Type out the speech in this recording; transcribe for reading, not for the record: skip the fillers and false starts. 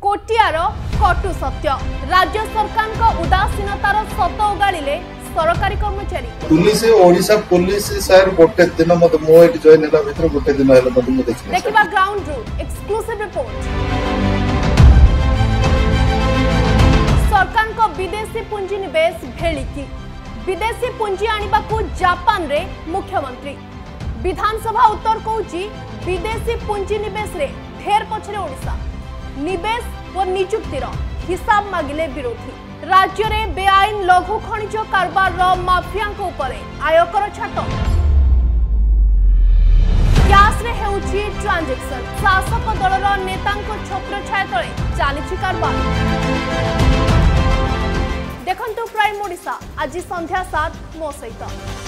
कोटियार कटु सत्य राज्य सरकार को उदासीनतार सत उगाड़िले सरकारी कर्मचारी पुलिस ओडिशा पुलिस सर गोटे दिन मत मो एट जॉइन होला भीतर गोटे दिन होला मत मु देखि देखिबा ग्राउंड रूट एक्सक्लूसिव रिपोर्ट। सरकार को विदेशी पुंजी निवेश भेलिकी विदेशी पुंजी आनिबा को जापान रे मुख्यमंत्री विधानसभा उत्तर कहूची विदेशी पुंजी निवेश रे ढेर पछरे ओडिशा निवेश और नियुक्तिर हिसाब मागिले विरोधी राज्य में बेआईन लघु खनिज कारबार माफिया आयकर छाट गैस रे हेउची ट्रांजैक्शन शासक दलर नेता छत्र छाया तले चली कारबार देखंतु प्राइम ओडिशा आज संध्या 7 मो सहित।